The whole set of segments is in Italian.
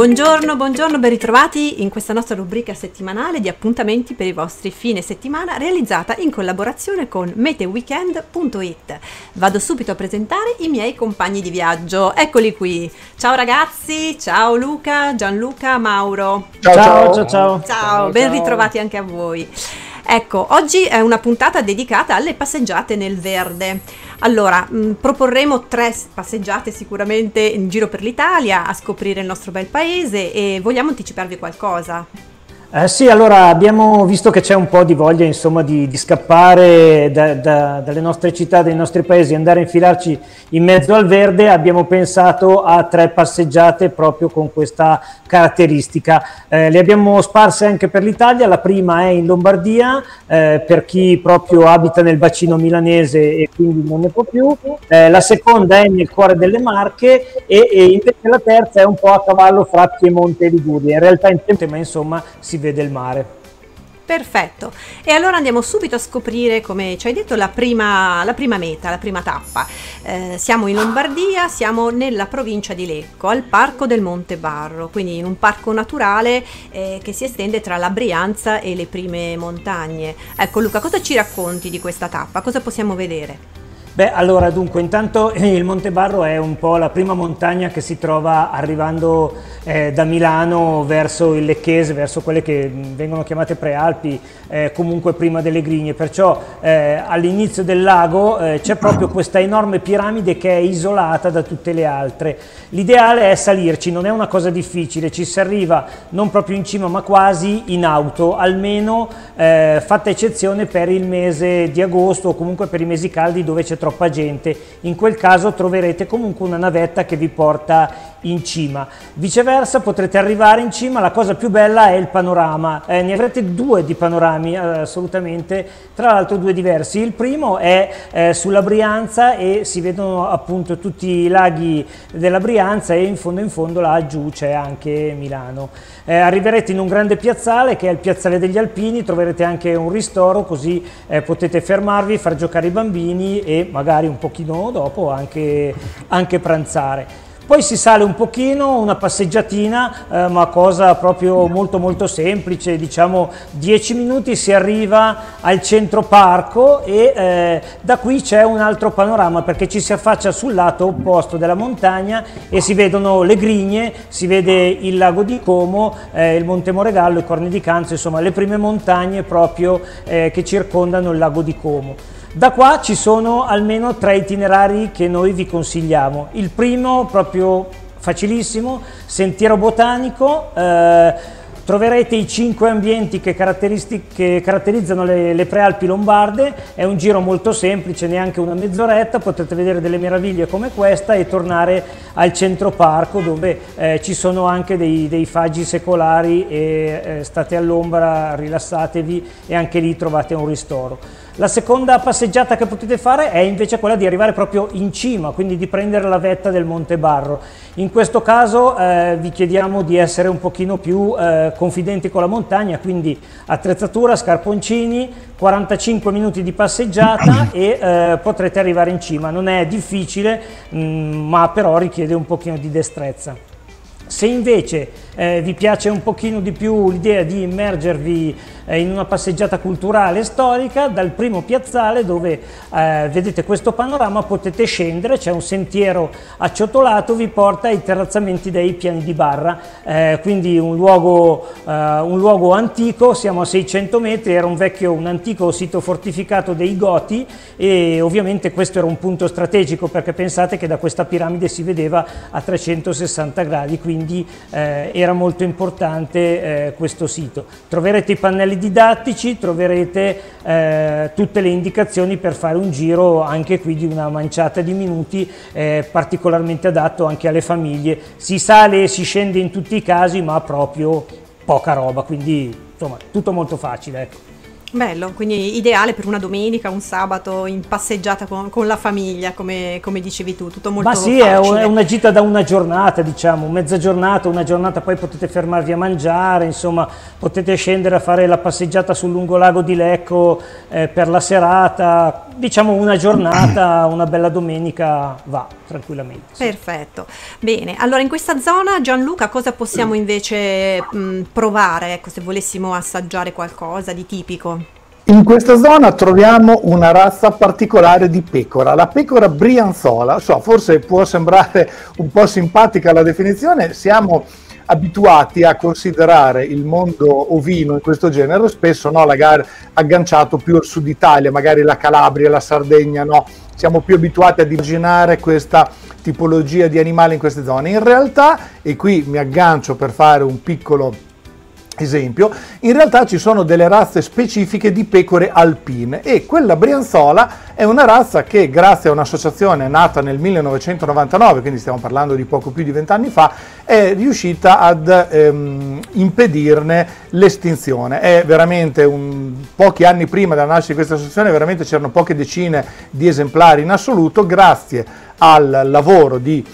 Buongiorno, buongiorno, ben ritrovati in questa nostra rubrica settimanale di appuntamenti per i vostri fine settimana, realizzata in collaborazione con meteweekend.it. Vado subito a presentare i miei compagni di viaggio. Eccoli qui. Ciao ragazzi, ciao Luca, Gianluca, Mauro. Ciao, ben ritrovati anche a voi. Ecco, oggi è una puntata dedicata alle passeggiate nel verde. Allora, proporremo 3 passeggiate sicuramente in giro per l'Italia a scoprire il nostro bel paese e vogliamo anticiparvi qualcosa? Sì, allora abbiamo visto che c'è un po' di voglia, insomma, di scappare dalle nostre città, dai nostri paesi, andare a infilarci in mezzo al verde. Abbiamo pensato a 3 passeggiate proprio con questa caratteristica. Le abbiamo sparse anche per l'Italia. La prima è in Lombardia, per chi proprio abita nel bacino milanese e quindi non ne può più. La seconda è nel cuore delle Marche e invece la terza è un po' a cavallo fra Piemonte e Liguria. In realtà in tempo, ma insomma si vede il mare. Perfetto, e allora andiamo subito a scoprire, come ci hai detto, la prima meta, la prima tappa. Siamo in Lombardia, siamo nella provincia di Lecco, al Parco del Monte Barro, quindi in un parco naturale che si estende tra la Brianza e le prime montagne. Ecco Luca, cosa ci racconti di questa tappa? Cosa possiamo vedere? Beh, allora, dunque, intanto il Monte Barro è un po' la prima montagna che si trova arrivando da Milano verso il Lecchese, verso quelle che vengono chiamate Prealpi, comunque prima delle Grigne. Perciò all'inizio del lago c'è proprio questa enorme piramide che è isolata da tutte le altre. L'ideale è salirci, non è una cosa difficile, ci si arriva non proprio in cima ma quasi in auto, almeno fatta eccezione per il mese di agosto o comunque per i mesi caldi dove c'è troppa gente. In quel caso troverete comunque una navetta che vi porta in cima. Viceversa potrete arrivare in cima, la cosa più bella è il panorama, ne avrete 2 di panorami assolutamente, tra l'altro 2 diversi. Il primo è sulla Brianza e si vedono appunto tutti i laghi della Brianza e in fondo laggiù c'è anche Milano. Arriverete in un grande piazzale che è il piazzale degli Alpini, troverete anche un ristoro, così potete fermarvi, far giocare i bambini e magari un pochino dopo anche pranzare. Poi si sale un pochino, una passeggiatina, ma cosa proprio molto semplice, diciamo 10 minuti si arriva al centro parco e da qui c'è un altro panorama perché ci si affaccia sul lato opposto della montagna e si vedono le Grigne, si vede il lago di Como, il Monte Moregallo, i Corni di Canzo, insomma le prime montagne proprio che circondano il lago di Como. Da qua ci sono almeno 3 itinerari che noi vi consigliamo. Il primo, proprio facilissimo, sentiero botanico, troverete i 5 ambienti che caratterizzano le Prealpi lombarde. È un giro molto semplice, neanche una mezz'oretta, potete vedere delle meraviglie come questa e tornare al centro parco dove ci sono anche dei faggi secolari e state all'ombra, rilassatevi e anche lì trovate un ristoro. La seconda passeggiata che potete fare è invece quella di arrivare proprio in cima, quindi di prendere la vetta del Monte Barro. In questo caso vi chiediamo di essere un pochino più confidenti con la montagna, quindi attrezzatura, scarponcini, 45 minuti di passeggiata e potrete arrivare in cima. Non è difficile, ma però richiede un pochino di destrezza. Se invece vi piace un pochino di più l'idea di immergervi in una passeggiata culturale e storica, dal primo piazzale dove vedete questo panorama potete scendere, c'è un sentiero acciottolato, vi porta ai terrazzamenti dei Piani di Barra, quindi un luogo antico, siamo a 600 metri, era un antico sito fortificato dei Goti e ovviamente questo era un punto strategico perché pensate che da questa piramide si vedeva a 360 gradi, quindi era molto importante questo sito. Troverete i pannelli didattici, troverete tutte le indicazioni per fare un giro anche qui di una manciata di minuti, particolarmente adatto anche alle famiglie. Si sale e si scende in tutti i casi, ma proprio poca roba, quindi insomma tutto molto facile, ecco. Bello, quindi ideale per una domenica, un sabato in passeggiata con la famiglia, come dicevi tu, tutto molto facile. Ma sì, è una gita da una giornata, diciamo, mezza giornata, una giornata, poi potete fermarvi a mangiare, insomma, potete scendere a fare la passeggiata sul lungolago di Lecco per la serata, diciamo una giornata, una bella domenica va tranquillamente. Sì. Perfetto, bene. Allora in questa zona, Gianluca, cosa possiamo invece provare, ecco, se volessimo assaggiare qualcosa di tipico? In questa zona troviamo una razza particolare di pecora, la pecora brianzola. So, forse può sembrare un po' simpatica la definizione, siamo abituati a considerare il mondo ovino in questo genere spesso, no, agganciato più al sud Italia, magari la Calabria, la Sardegna, no? Siamo più abituati ad immaginare questa tipologia di animali in queste zone. In realtà, e qui mi aggancio per fare un piccolo esempio, in realtà ci sono delle razze specifiche di pecore alpine e quella brianzola è una razza che, grazie a un'associazione nata nel 1999, quindi stiamo parlando di poco più di 20 anni fa, è riuscita ad impedirne l'estinzione. È veramente pochi anni prima della nascita di questa associazione, veramente c'erano poche decine di esemplari in assoluto. Grazie al lavoro di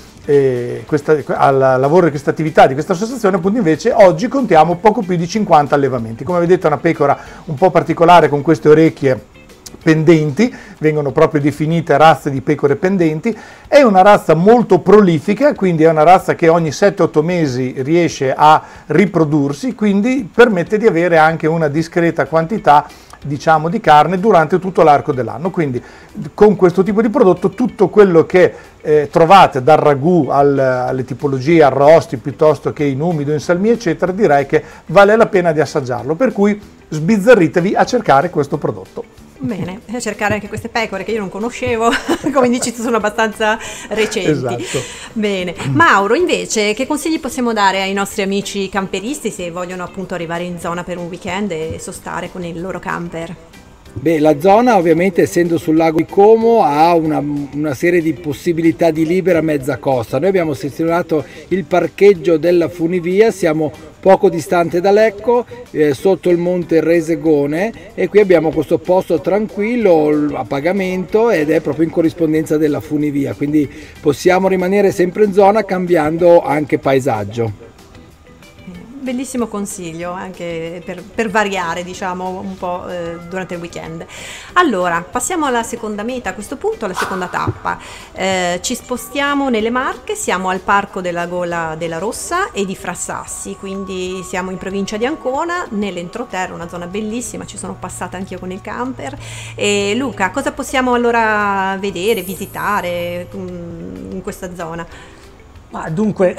al lavoro di questa attività di questa associazione, appunto, invece oggi contiamo poco più di 50 allevamenti. Come vedete è una pecora un po' particolare con queste orecchie pendenti, vengono proprio definite razze di pecore pendenti. È una razza molto prolifica, quindi è una razza che ogni 7-8 mesi riesce a riprodursi, quindi permette di avere anche una discreta quantità, diciamo, di carne durante tutto l'arco dell'anno. Quindi con questo tipo di prodotto tutto quello che trovate, dal ragù alle tipologie arrosti piuttosto che in umido, in salmie eccetera, direi che vale la pena di assaggiarlo, per cui sbizzarritevi a cercare questo prodotto. Bene, a cercare anche queste pecore che io non conoscevo, come dici tu sono abbastanza recenti. Esatto. Bene, Mauro, invece che consigli possiamo dare ai nostri amici camperisti se vogliono appunto arrivare in zona per un weekend e sostare con il loro camper? Beh, la zona, ovviamente, essendo sul lago di Como, ha una serie di possibilità di libera mezza costa. Noi abbiamo selezionato il parcheggio della Funivia, siamo poco distante da Lecco, sotto il monte Resegone, e qui abbiamo questo posto tranquillo a pagamento ed è proprio in corrispondenza della Funivia, quindi possiamo rimanere sempre in zona cambiando anche paesaggio. Bellissimo consiglio anche per variare, diciamo, un po' durante il weekend. Allora, passiamo alla seconda meta, a questo punto alla seconda tappa. Ci spostiamo nelle Marche, siamo al Parco della Gola della Rossa e di Frassassi, quindi siamo in provincia di Ancona, nell'entroterra, una zona bellissima, ci sono passata anch'io con il camper. E Luca, cosa possiamo allora vedere, visitare in questa zona? Dunque,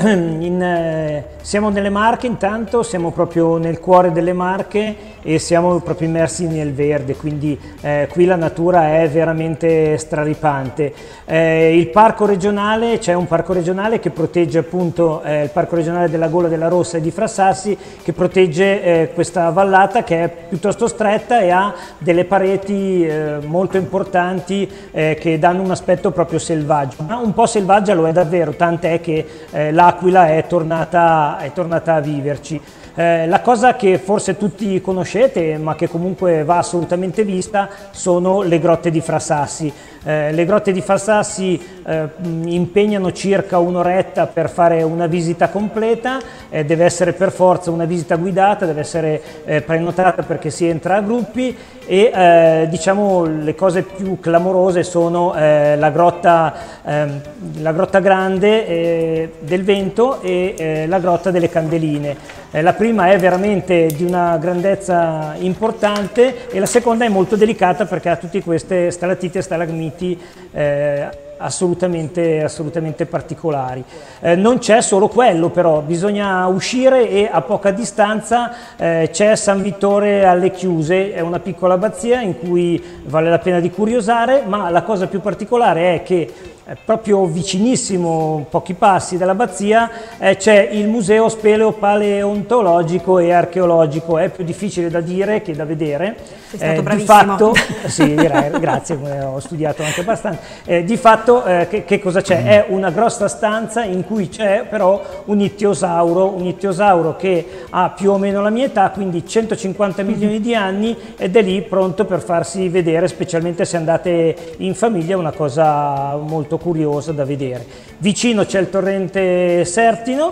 siamo nelle Marche, intanto siamo proprio nel cuore delle Marche e siamo proprio immersi nel verde, quindi qui la natura è veramente straripante. Il parco regionale, c'è un parco regionale che protegge appunto il parco regionale della Gola della Rossa e di Frassassi, che protegge questa vallata che è piuttosto stretta e ha delle pareti molto importanti che danno un aspetto proprio selvaggio, ma un po' selvaggia lo è davvero, tant'è che l'Aquila è tornata a viverci. La cosa che forse tutti conoscete, ma che comunque va assolutamente vista, sono le grotte di Frassassi. Le grotte di Frassassi impegnano circa un'oretta per fare una visita completa, deve essere per forza una visita guidata, deve essere prenotata perché si entra a gruppi e diciamo le cose più clamorose sono la grotta grande del Vento e la grotta delle Candeline. La prima è veramente di una grandezza importante e la seconda è molto delicata perché ha tutte queste stalattiti e stalagmiti assolutamente particolari. Non c'è solo quello, però bisogna uscire e a poca distanza c'è San Vittore alle Chiuse, è una piccola abbazia in cui vale la pena di curiosare, ma la cosa più particolare è che proprio vicinissimo, pochi passi dall'abbazia, c'è il museo speleo-paleontologico e archeologico. È più difficile da dire che da vedere. Sei stato bravissimo. Di fatto, sì, grazie, ho studiato anche abbastanza. Di fatto che cosa c'è? È una grossa stanza in cui c'è però un ittiosauro che ha più o meno la mia età, quindi 150 milioni di anni, ed è lì pronto per farsi vedere, specialmente se andate in famiglia, è una cosa molto curiosa da vedere. Vicino c'è il torrente Sertino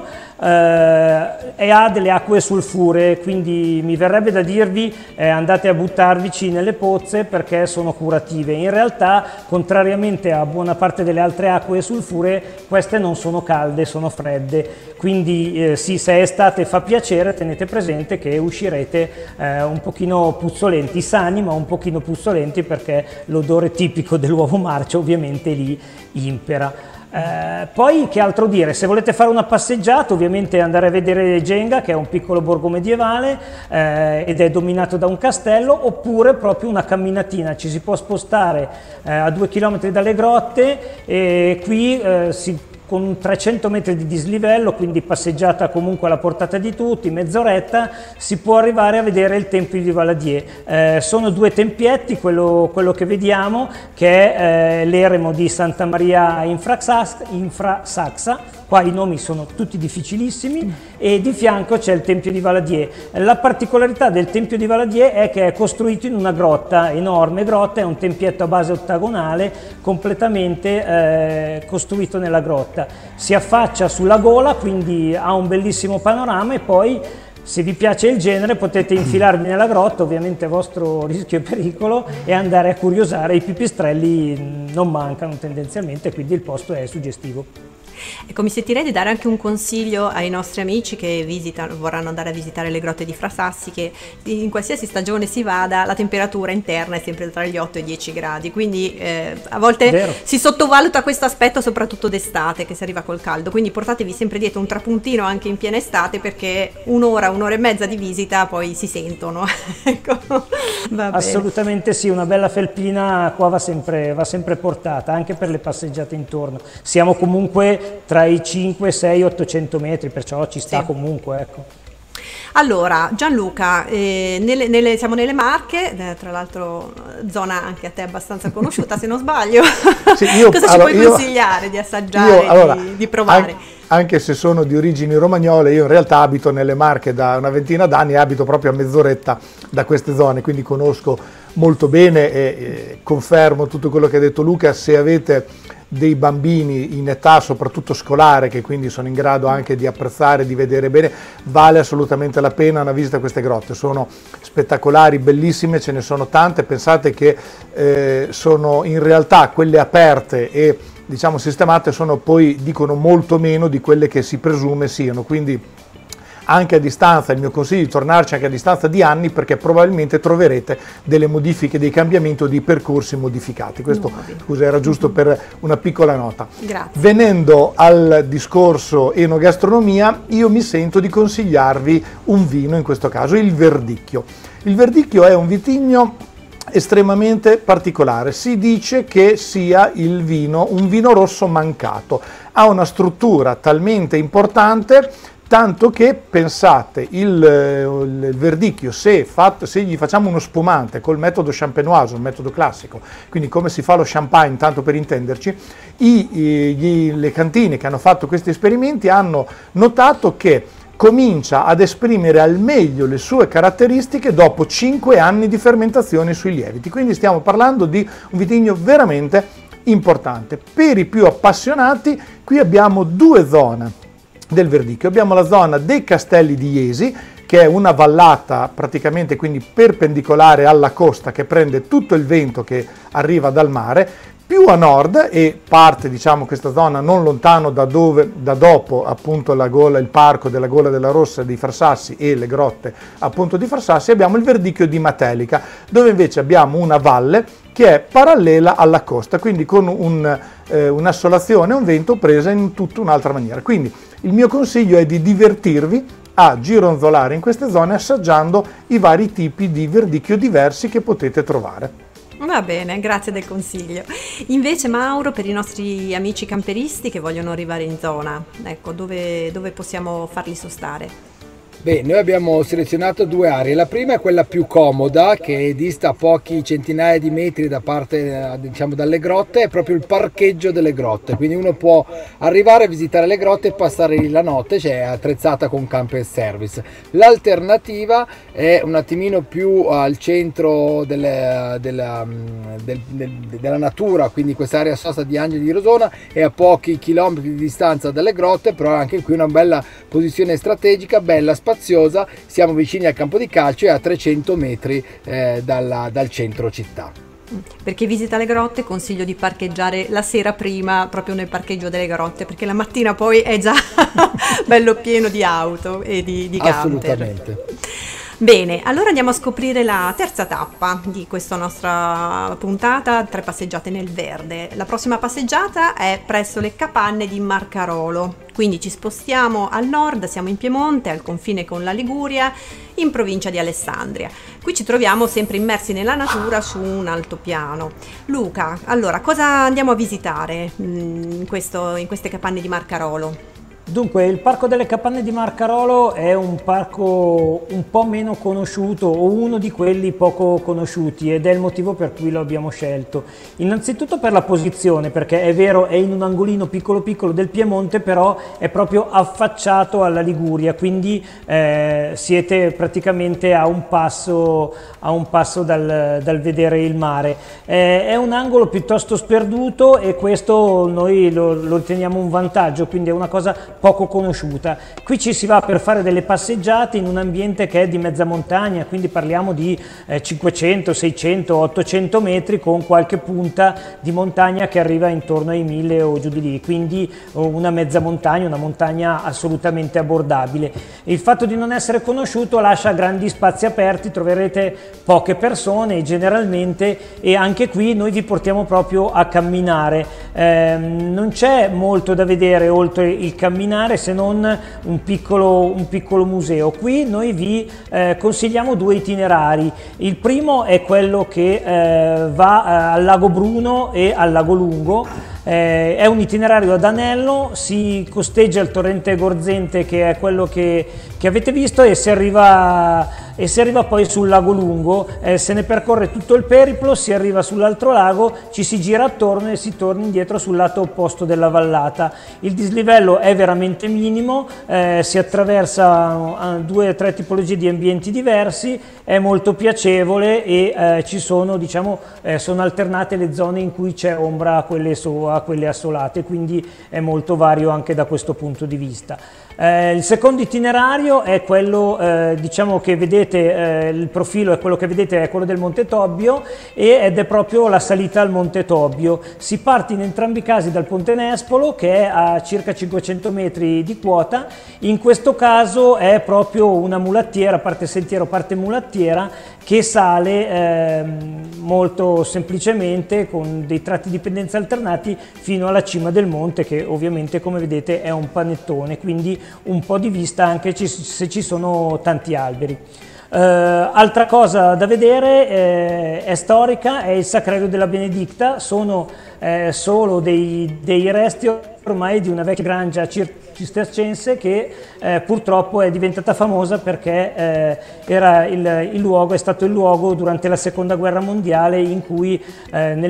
e ha delle acque sulfuree, quindi mi verrebbe da dirvi andate a buttarvici nelle pozze perché sono curative. In realtà, contrariamente a buona parte delle altre acque sulfuree, queste non sono calde, sono fredde, quindi sì, se è estate fa piacere, tenete presente che uscirete un pochino puzzolenti, sani ma un pochino puzzolenti, perché l'odore tipico dell'uovo marcio ovviamente lì impera. Poi che altro dire, se volete fare una passeggiata ovviamente andare a vedere Genga, che è un piccolo borgo medievale ed è dominato da un castello, oppure proprio una camminatina, ci si può spostare a 2 chilometri dalle grotte e qui con 300 metri di dislivello, quindi passeggiata comunque alla portata di tutti, mezz'oretta, si può arrivare a vedere il Tempio di Valadier. Sono 2 tempietti, quello che vediamo, che è l'eremo di Santa Maria Infrasaxa, qua i nomi sono tutti difficilissimi, e di fianco c'è il Tempio di Valadier. La particolarità del Tempio di Valadier è che è costruito in una grotta, enorme grotta, è un tempietto a base ottagonale, completamente costruito nella grotta. Si affaccia sulla gola, quindi ha un bellissimo panorama, e poi se vi piace il genere potete infilarvi nella grotta, ovviamente a vostro rischio e pericolo, e andare a curiosare. I pipistrelli non mancano tendenzialmente, quindi il posto è suggestivo. Ecco, mi sentirei di dare anche un consiglio ai nostri amici che vorranno andare a visitare le grotte di Frasassi, che in qualsiasi stagione si vada la temperatura interna è sempre tra gli 8 e i 10 gradi, quindi a volte si sottovaluta questo aspetto, soprattutto d'estate che si arriva col caldo, quindi portatevi sempre dietro un trapuntino anche in piena estate, perché un'ora e mezza di visita poi si sentono. Ecco, va assolutamente bene. Sì, una bella felpina qua va sempre portata, anche per le passeggiate intorno. Siamo comunque tra i 5, 6, 800 metri, perciò ci sta comunque, ecco. Allora, Gianluca, siamo nelle Marche, tra l'altro zona anche a te abbastanza conosciuta, se non sbaglio. Sì, cosa ci puoi consigliare di assaggiare, di provare? Anche se sono di origini romagnole, io in realtà abito nelle Marche da una ventina d'anni, abito proprio a mezz'oretta da queste zone, quindi conosco molto bene e confermo tutto quello che ha detto Luca. Se avete dei bambini in età soprattutto scolare, che quindi sono in grado anche di apprezzare, di vedere bene, vale assolutamente la pena una visita a queste grotte. Sono spettacolari, bellissime, ce ne sono tante. Pensate che sono in realtà quelle aperte e diciamo sistemate, sono poi, dicono, molto meno di quelle che si presume siano, quindi anche a distanza, il mio consiglio è di tornarci anche a distanza di anni, perché probabilmente troverete delle modifiche, dei cambiamenti o dei percorsi modificati. Questo, scusa, era giusto per una piccola nota. Grazie. Venendo al discorso enogastronomia, io mi sento di consigliarvi un vino, in questo caso il Verdicchio. Il Verdicchio è un vitigno estremamente particolare, si dice che sia un vino rosso mancato, ha una struttura talmente importante tanto che, pensate, il Verdicchio, se gli facciamo uno spumante col metodo champenoise, un metodo classico, quindi come si fa lo champagne, tanto per intenderci, le cantine che hanno fatto questi esperimenti hanno notato che comincia ad esprimere al meglio le sue caratteristiche dopo 5 anni di fermentazione sui lieviti. Quindi stiamo parlando di un vitigno veramente importante. Per i più appassionati, qui abbiamo 2 zone del Verdicchio. Abbiamo la zona dei Castelli di Jesi, che è una vallata praticamente quindi perpendicolare alla costa, che prende tutto il vento che arriva dal mare. Più a nord, e parte, diciamo, questa zona non lontano da dopo appunto il parco della Gola della Rossa di Frassassi e le grotte appunto di Frassassi, abbiamo il Verdicchio di Matelica, dove invece abbiamo una valle che è parallela alla costa, quindi con un'assolazione, un vento presa in tutta un'altra maniera. Quindi il mio consiglio è di divertirvi a gironzolare in queste zone assaggiando i vari tipi di verdicchio diversi che potete trovare. Va bene, grazie del consiglio. Invece, Mauro, per i nostri amici camperisti che vogliono arrivare in zona, ecco, dove possiamo farli sostare? Beh, noi abbiamo selezionato due aree. La prima è quella più comoda, che dista pochi centinaia di metri da parte, diciamo, dalle grotte, è proprio il parcheggio delle grotte. Quindi uno può arrivare a visitare le grotte e passare lì la notte, cioè è attrezzata con camper service. L'alternativa è un attimino più al centro della natura, quindi quest'area sosta di Angeli di Rosona è a pochi chilometri di distanza dalle grotte, però anche qui una bella posizione strategica, bella spaziosa. Siamo vicini al campo di calcio e a 300 metri dal centro città. Per chi visita le grotte consiglio di parcheggiare la sera prima proprio nel parcheggio delle grotte, perché la mattina poi è già bello pieno di auto e di camper. Assolutamente. Bene, allora andiamo a scoprire la terza tappa di questa nostra puntata, 3 passeggiate nel verde. La prossima passeggiata è presso le capanne di Marcarolo, quindi ci spostiamo al nord, siamo in Piemonte, al confine con la Liguria, in provincia di Alessandria. Qui ci troviamo sempre immersi nella natura su un altopiano. Luca, allora cosa andiamo a visitare in queste capanne di Marcarolo? Dunque, il Parco delle Capanne di Marcarolo è un parco un po' meno conosciuto, o uno di quelli poco conosciuti, ed è il motivo per cui lo abbiamo scelto. Innanzitutto per la posizione, perché è vero, è in un angolino piccolo piccolo del Piemonte, però è proprio affacciato alla Liguria, quindi siete praticamente a un passo dal vedere il mare. È un angolo piuttosto sperduto e questo noi lo riteniamo un vantaggio, quindi è una cosa poco conosciuta. Qui ci si va per fare delle passeggiate in un ambiente che è di mezza montagna, quindi parliamo di 500, 600, 800 metri con qualche punta di montagna che arriva intorno ai 1000 o giù di lì, quindi una mezza montagna, una montagna assolutamente abbordabile. Il fatto di non essere conosciuto lascia grandi spazi aperti, troverete poche persone generalmente, e anche qui noi vi portiamo proprio a camminare. Non c'è molto da vedere oltre il camminare, se non un piccolo museo. Qui noi vi consigliamo 2 itinerari. Il primo è quello che va al Lago Bruno e al Lago Lungo. È un itinerario ad anello, si costeggia il torrente Gorzente, che è quello che avete visto, e si arriva poi sul Lago Lungo, se ne percorre tutto il periplo, si arriva sull'altro lago, ci si gira attorno e si torna indietro sul lato opposto della vallata. Il dislivello è veramente minimo, si attraversa 2 o 3 tipologie di ambienti diversi, è molto piacevole e ci sono, diciamo, sono alternate le zone in cui c'è ombra a quelle assolate, quindi è molto vario anche da questo punto di vista. Il secondo itinerario è quello, diciamo, che vedete, il profilo è quello che vedete, è quello del Monte Tobbio, ed è proprio la salita al Monte Tobbio. Si parte in entrambi i casi dal Ponte Nespolo, che è a circa 500 metri di quota. In questo caso è proprio una mulattiera, parte sentiero, parte mulattiera, che sale molto semplicemente con dei tratti di pendenza alternati fino alla cima del monte, che ovviamente, come vedete, è un panettone, quindi un po' di vista anche se ci sono tanti alberi. Altra cosa da vedere è storica, è il Sacrario della Benedicta. Sono solo dei resti ormai di una vecchia grangia cistercense che purtroppo è diventata famosa perché era il luogo, è stato il luogo durante la Seconda Guerra Mondiale in cui nel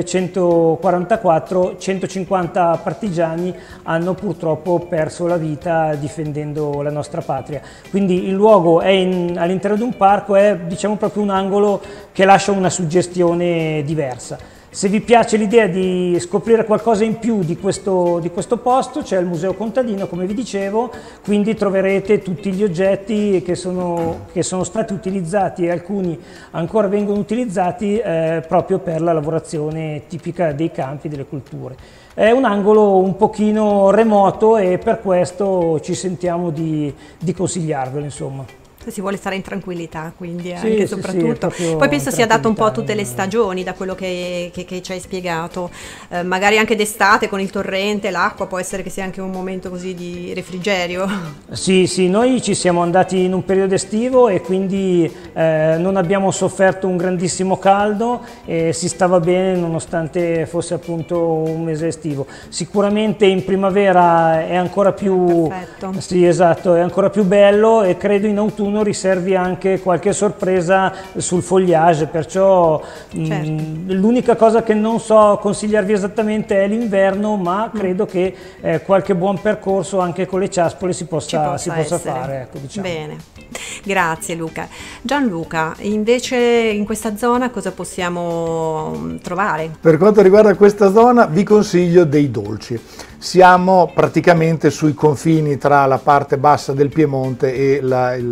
1944 150 partigiani hanno purtroppo perso la vita difendendo la nostra patria. Quindi il luogo è all'interno di un parco, è, diciamo, proprio un angolo che lascia una suggestione diversa. Se vi piace l'idea di scoprire qualcosa in più di questo posto, c'è il Museo Contadino, come vi dicevo, quindi troverete tutti gli oggetti che sono stati utilizzati, e alcuni ancora vengono utilizzati proprio per la lavorazione tipica dei campi, delle colture. È un angolo un pochino remoto e per questo ci sentiamo di consigliarvelo, insomma. si vuole stare in tranquillità, quindi Sì, anche sì, soprattutto. sì, Poi penso sia adatto un po' a tutte le tranquillità, stagioni, da quello che ci hai spiegato. Magari anche d'estate con il torrente, l'acqua, può essere che sia anche un momento così di refrigerio. Sì, sì, noi ci siamo andati in un periodo estivo e quindi non abbiamo sofferto un grandissimo caldo e si stava bene nonostante fosse appunto un mese estivo. Sicuramente in primavera è ancora più, Perfetto. sì, esatto, è ancora più bello, e credo in autunno riservi anche qualche sorpresa sul foliage, perciò Certo. l'unica cosa che non so consigliarvi esattamente è l'inverno, ma credo che qualche buon percorso anche con le ciaspole si possa essere. fare, ecco, diciamo. Bene, grazie Luca. Gianluca, invece in questa zona cosa possiamo trovare? Per quanto riguarda questa zona vi consiglio dei dolci. Siamo praticamente sui confini tra la parte bassa del Piemonte e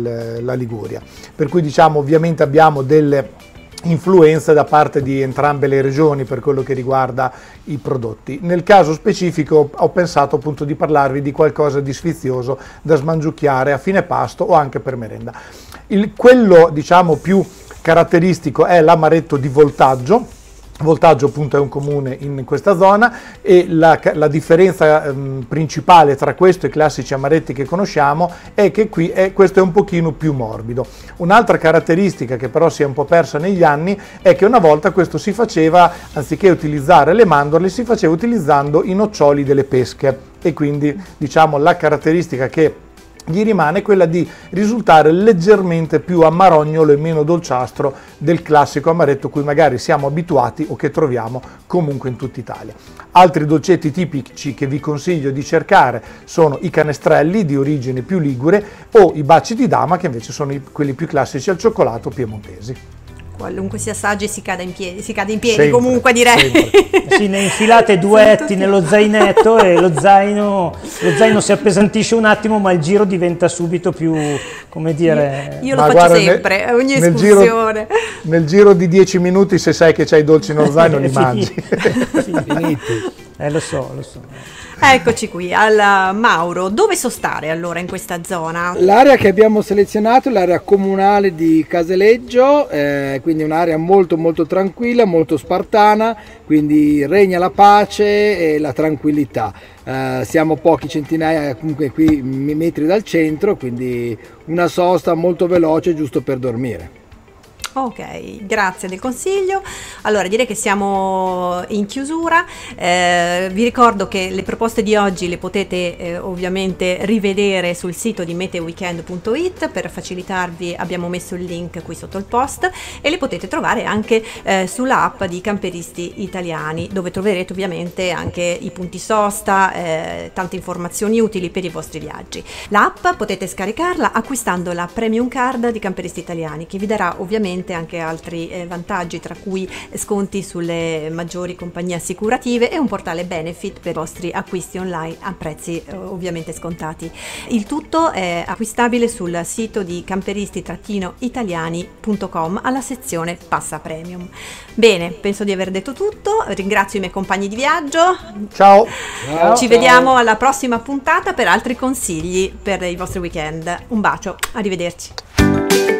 la Liguria, per cui diciamo ovviamente abbiamo delle influenze da parte di entrambe le regioni per quello che riguarda i prodotti. Nel caso specifico ho pensato appunto di parlarvi di qualcosa di sfizioso da smangiucchiare a fine pasto o anche per merenda. Quello diciamo più caratteristico è l'amaretto di Voltaggio. Voltaggio appunto è un comune in questa zona, e la differenza principale tra questo e i classici amaretti che conosciamo è che questo è un pochino più morbido. Un'altra caratteristica che però si è un po' persa negli anni è che una volta questo si faceva, anziché utilizzare le mandorle, si faceva utilizzando i noccioli delle pesche, e quindi diciamo la caratteristica che gli rimane quella di risultare leggermente più amarognolo e meno dolciastro del classico amaretto cui magari siamo abituati o che troviamo comunque in tutta Italia. Altri dolcetti tipici che vi consiglio di cercare sono i canestrelli di origine più ligure o i baci di dama, che invece sono quelli più classici al cioccolato piemontesi. Qualunque si assaggi si cade in piedi, Sempre, comunque direi. sempre. Sì, ne infilate duetti nello zainetto e lo zaino si appesantisce un attimo, ma il giro diventa subito più, come dire... Io lo Ma faccio guarda, sempre, a ogni nel escursione. Nel giro di 10 minuti, se sai che c'hai i dolci nello zaino, li mangi. Finiti. Lo so. Eccoci qui, al Mauro. Dove sostare allora in questa zona? L'area che abbiamo selezionato è l'area comunale di Caseleggio, quindi un'area molto molto tranquilla, molto spartana, quindi regna la pace e la tranquillità. Siamo pochi centinaia, comunque qui metri dal centro, quindi una sosta molto veloce giusto per dormire. Ok, grazie del consiglio. Allora direi che siamo in chiusura. Vi ricordo che le proposte di oggi le potete ovviamente rivedere sul sito di meteweekend.it. Per facilitarvi abbiamo messo il link qui sotto il post, e le potete trovare anche sull'app di Camperisti Italiani, dove troverete ovviamente anche i punti sosta, tante informazioni utili per i vostri viaggi. L'app potete scaricarla acquistando la Premium Card di Camperisti Italiani, che vi darà ovviamente anche altri vantaggi, tra cui sconti sulle maggiori compagnie assicurative e un portale benefit per i vostri acquisti online a prezzi ovviamente scontati. Il tutto è acquistabile sul sito di camperisti-italiani.com alla sezione Passa Premium. Bene, penso di aver detto tutto. Ringrazio i miei compagni di viaggio. Ciao! Ci vediamo alla prossima puntata per altri consigli per i vostri weekend. Un bacio, arrivederci.